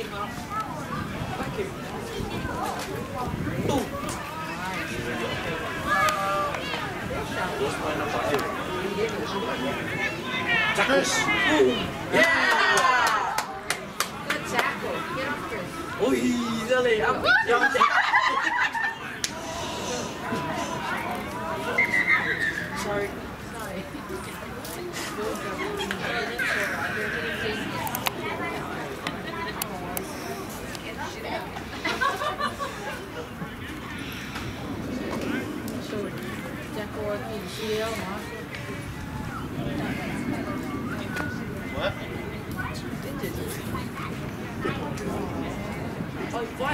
Chris. Yeah! Good tackle. Get off, Chris. Ui, ra lì ông. Sorry. What? Ôi, quay.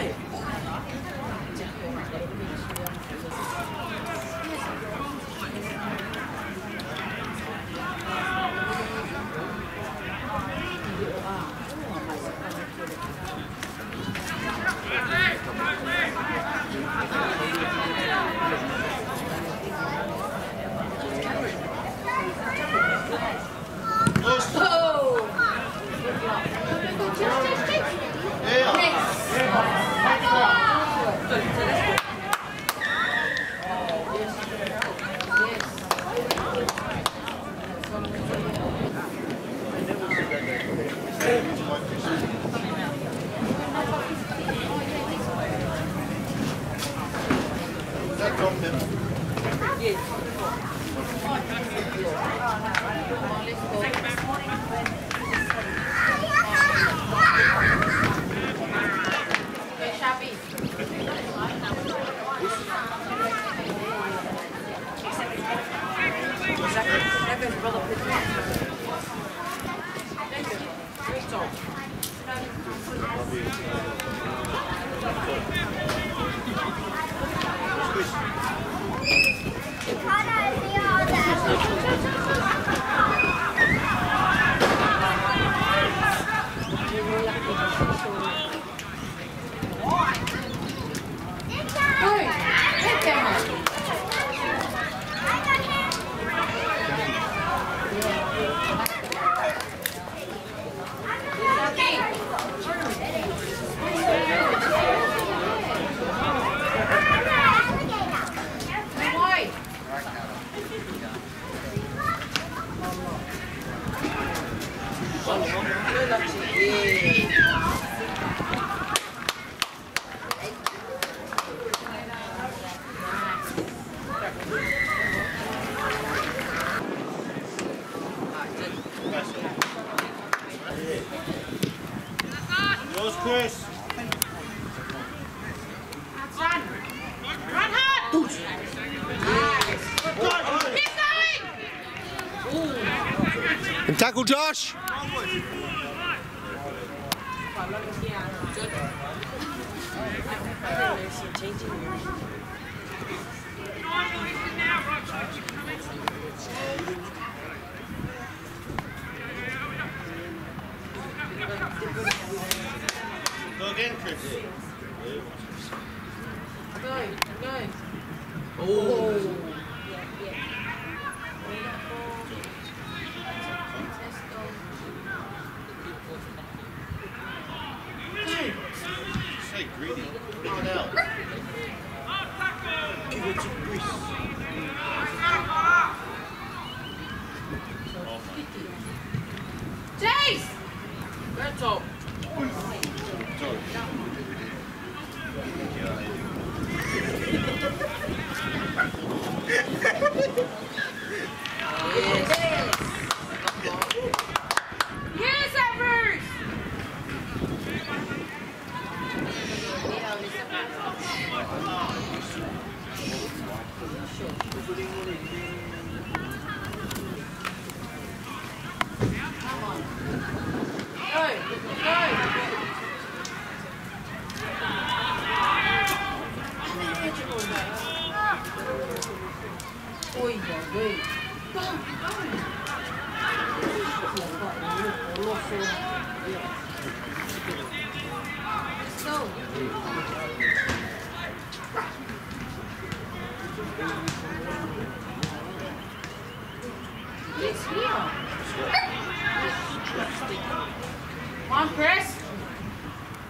Yours, Chris. Run hard! Keep going! And tackle Josh. Go again, Chris. Go. Oh. Say greedy. Come on out. Give it to Chris. Oh my. Chase! Good job. Yes, Evers! Come on. Ôi giời ơi. Let's go. It's here. Come on, Chris.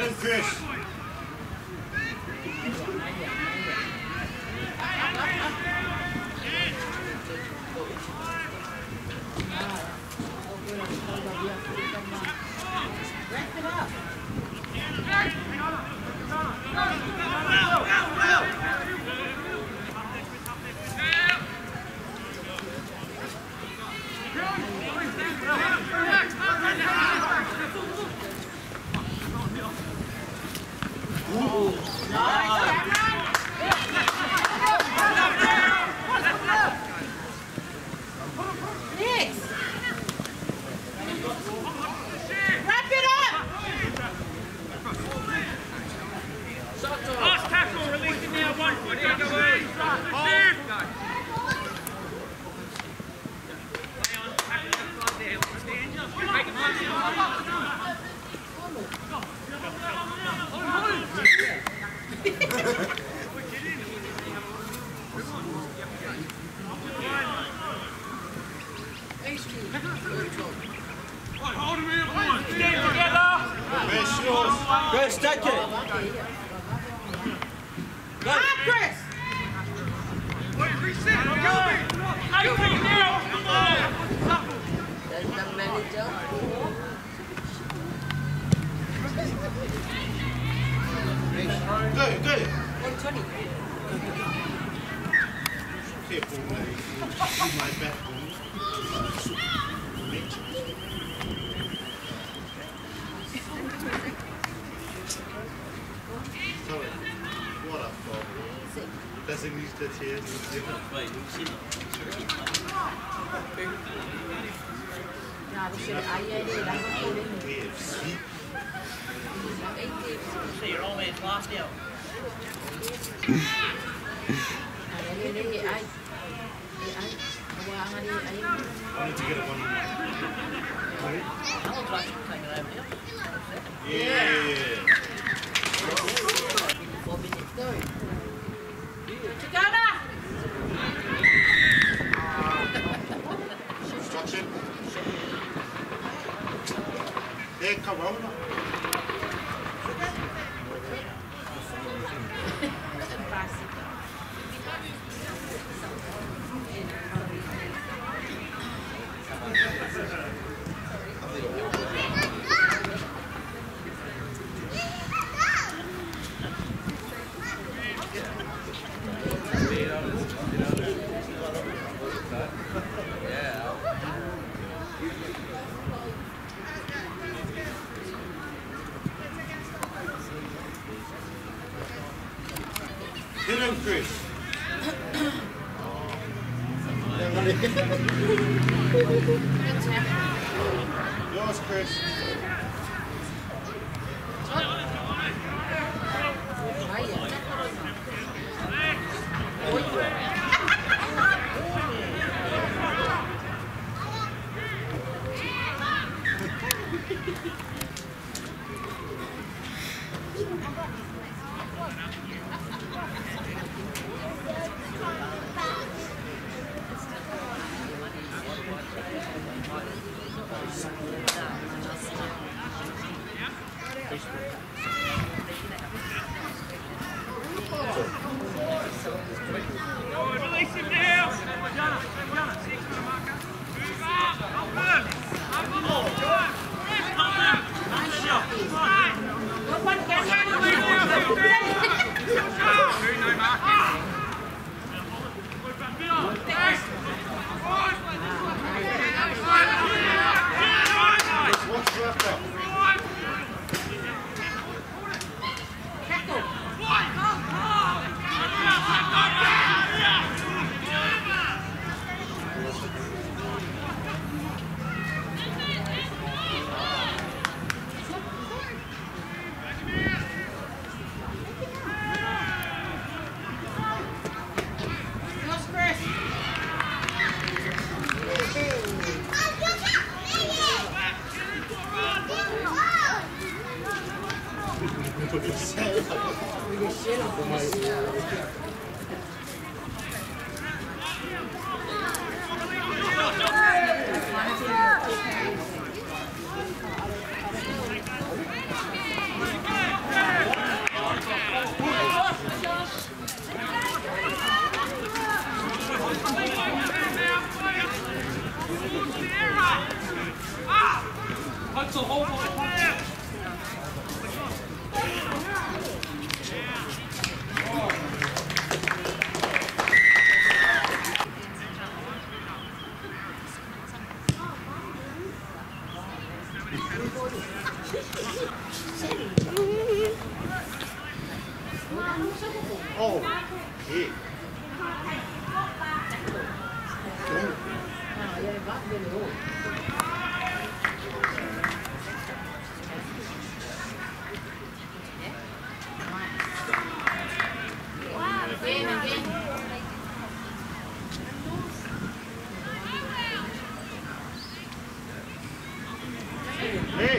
him, Chris. Wrap it up. Chris, take it. Go. Chris! There's the manager. Go, go. 120. Careful, mate. This my back. Sorry. What a fault. Doesn't use the tears. Ja, we zullen eieren daar gewoon in. KFC. So you're always lost out. Nee, ei. Hawakan di ayun. I need to get a one. I'll try to take it over here. Yeah. 4 minutes. Go. Chicana! Construction. Hey, Corona. Hit him, Chris. Yours, Chris. What's left up? Oh, yeah. Hey.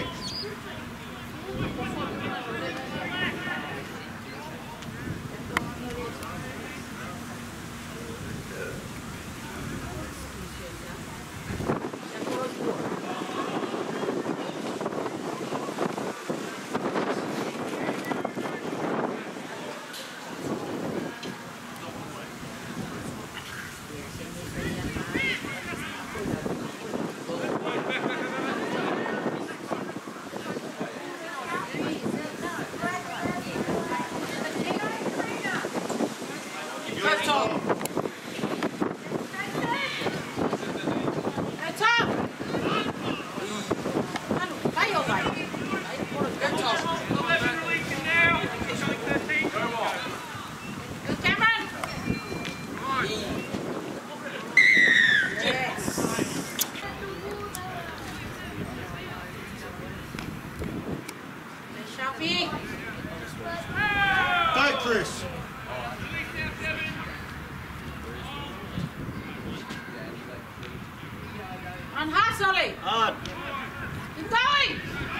Go, Chris. On hard, Solly. Hard. Keep going.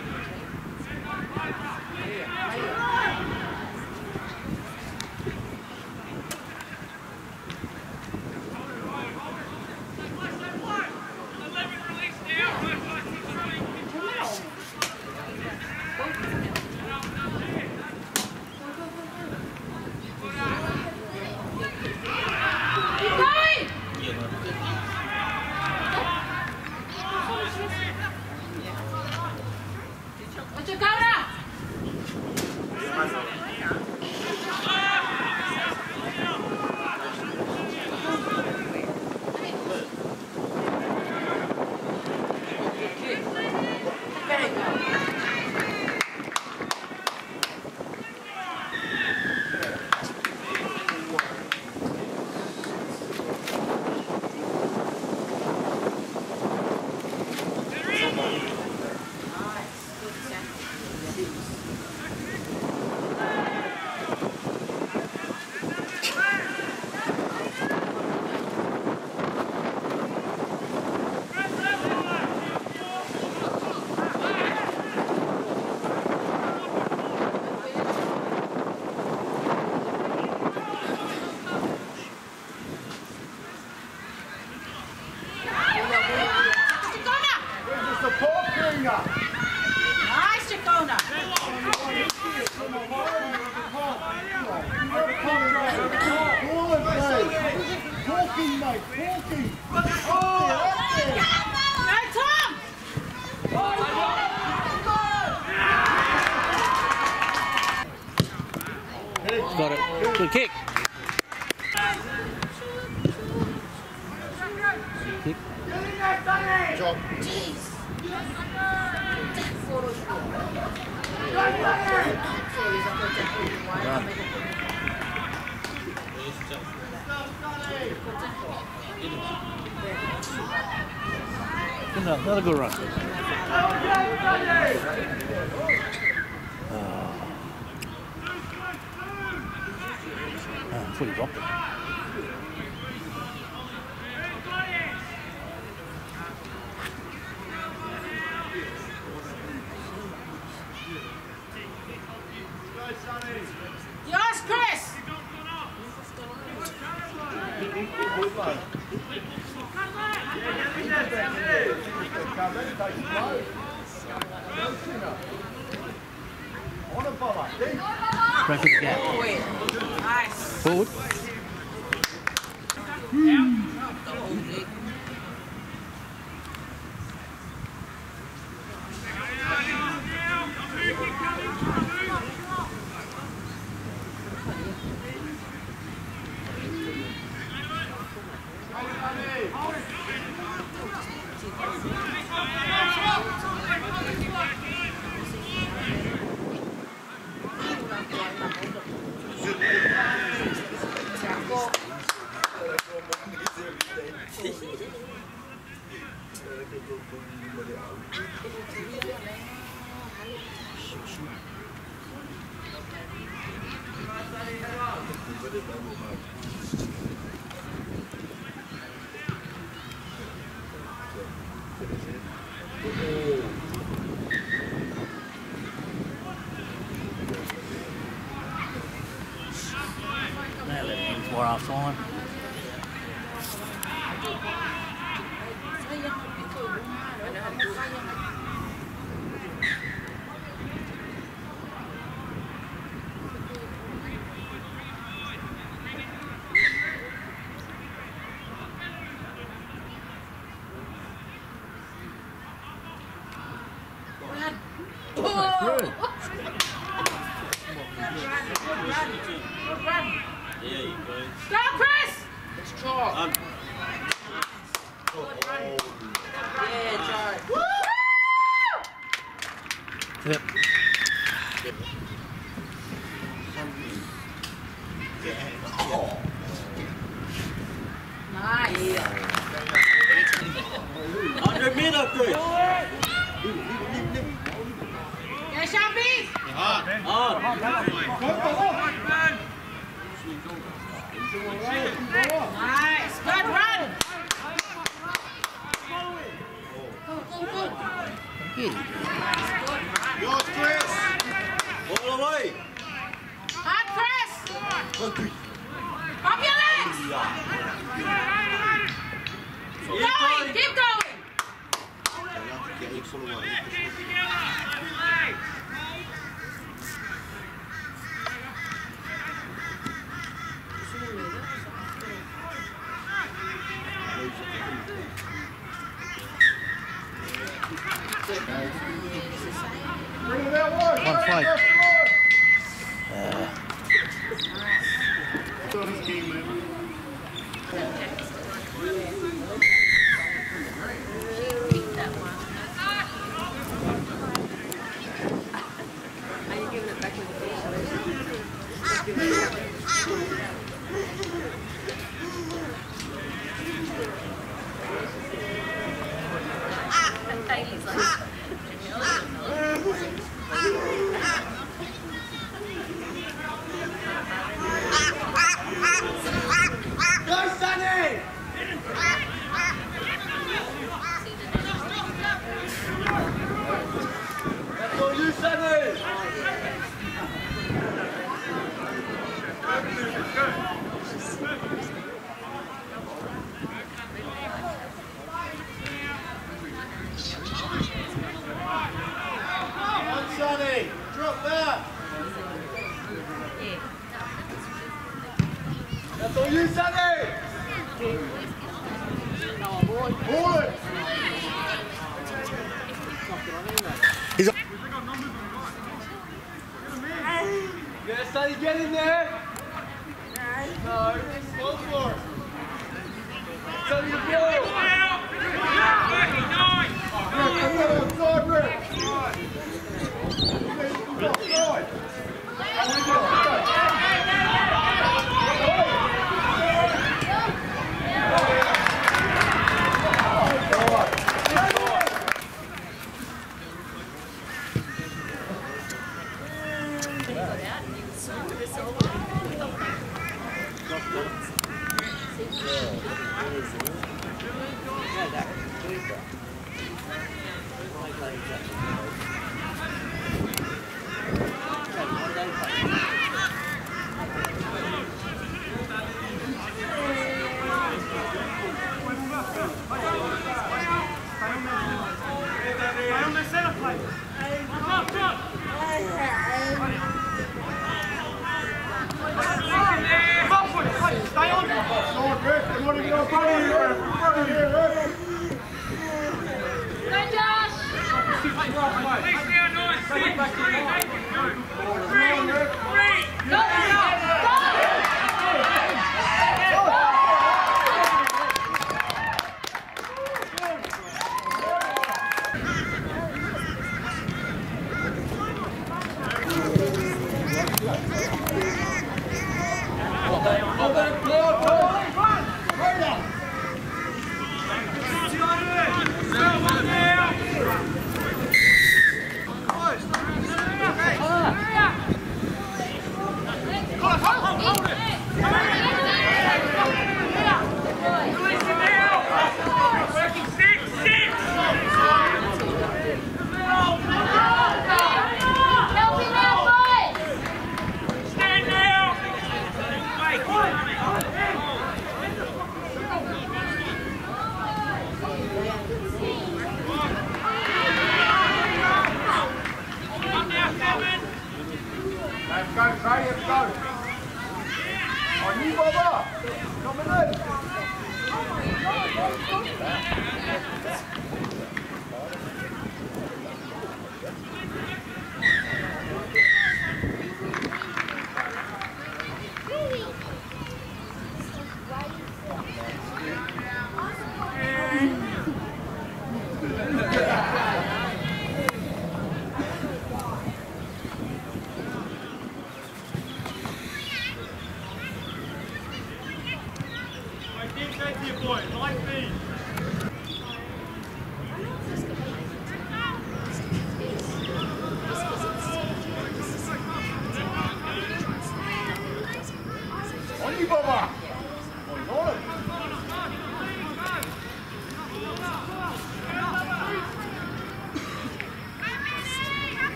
Let's go now. Support, Carina. Nice, Chacona. Talking, mate, talking. Oh, that's it. Go, Tom. Got it. Good kick. Kick. Job. Another good run. That's what he dropped it. Yes, Chris. Right for the gap. Nice. Forward. More offline. Go, Chris! It's Charles. Yeah, Charles. Woo! Yep. Nice. 100 meter, Chris. Yeah, Shabby. Nice. Good run. Go, go, go. Yours, Chris. All the way. Hard press. Up your legs. Keep going. One fight. Are you giving it back to the fish? He's like, Go, Sonny! That's all you, Sonny! Sonny, drop that! That's all you, Sonny! Boy! He's Yeah, Sonny, get in there! No, go for it! Sonny,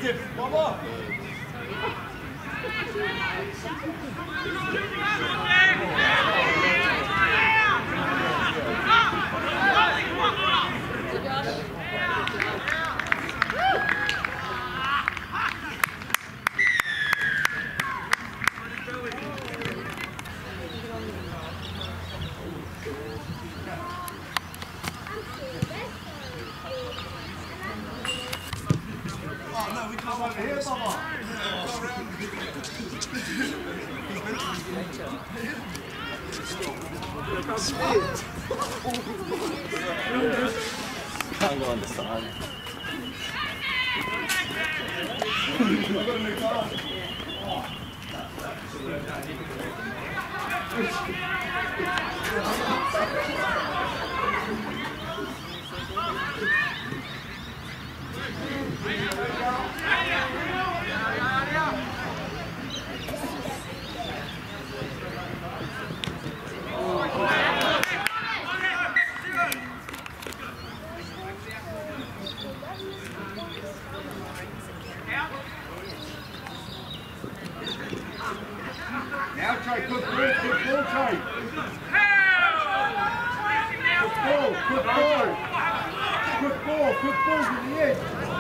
Positive, one more. Can't go on the side. Now try, good ball, try. Good ball to the edge.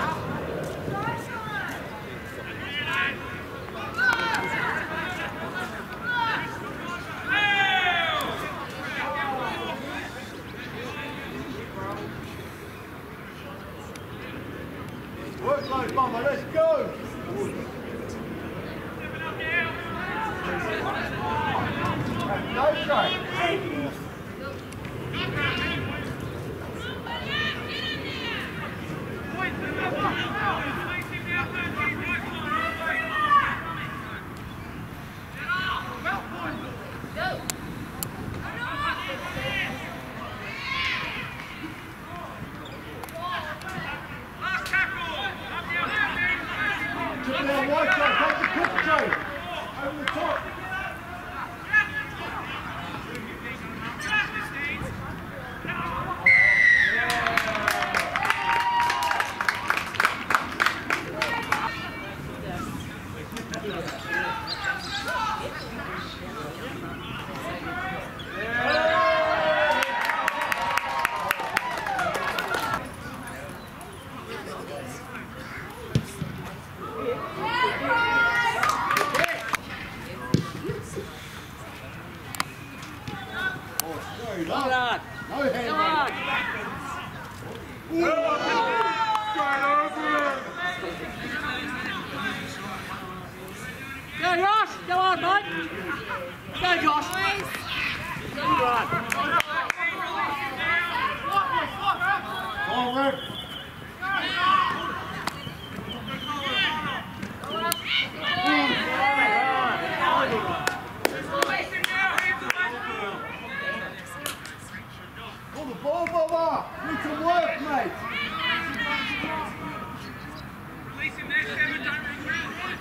Work like Bomber, let's go! No try. Go Josh, go on mate. Go Josh. Forward. Pull the ball, Bubba. Need some work, mate. Release him there, Kevin. Don't regret it.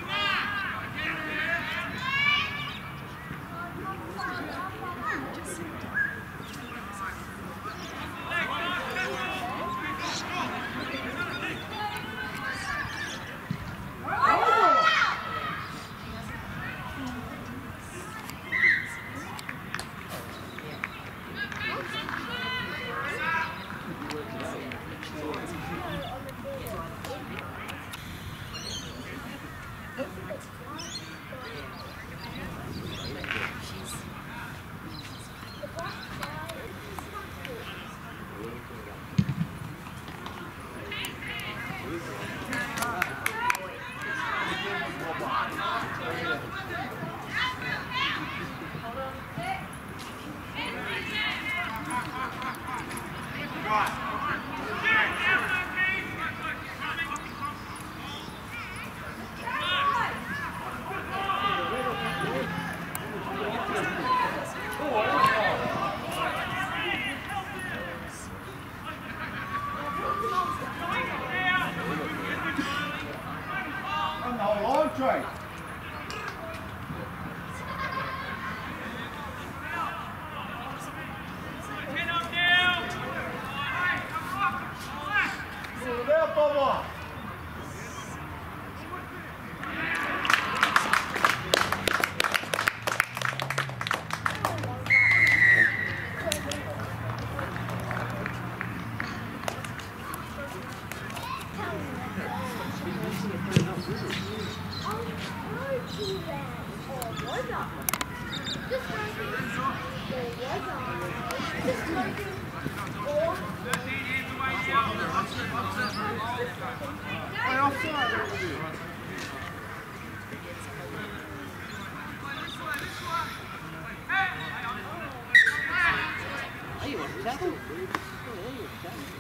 On the whole line train. Pull it out, Bubba. Hey, offside over there. Hey, you want to tackle? Yeah, you want to tackle.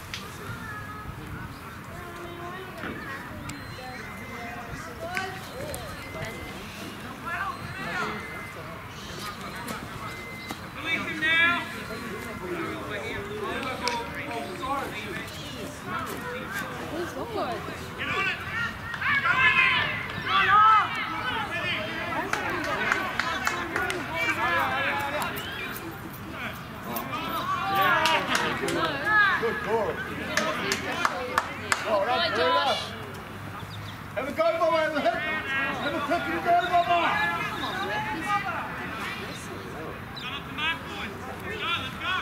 Release him now. Get on it. Good call. Oh, that's very nice. Have a go, Bubba. Have a hit. Have a pick and go, Bubba. Go up the mark, boys. Let's go.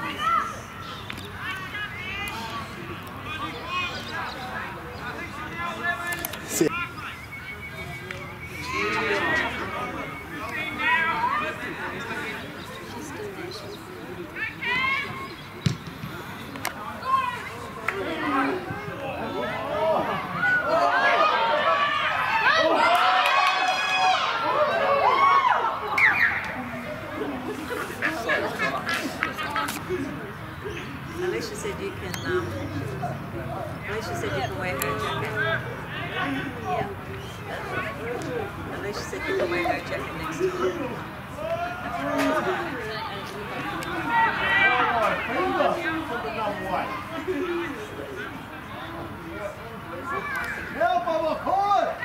Alicia said you can, Alicia said you can wear her jacket. Yeah. Alicia said you can wear her jacket next time. Yeah, Bubba, call it.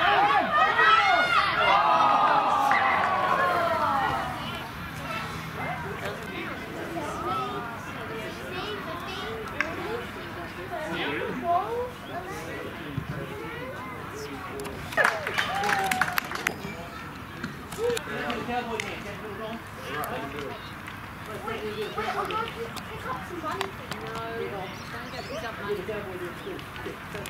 Cowboy game, can't put it on? Pick up some money. No, don't go pick up money.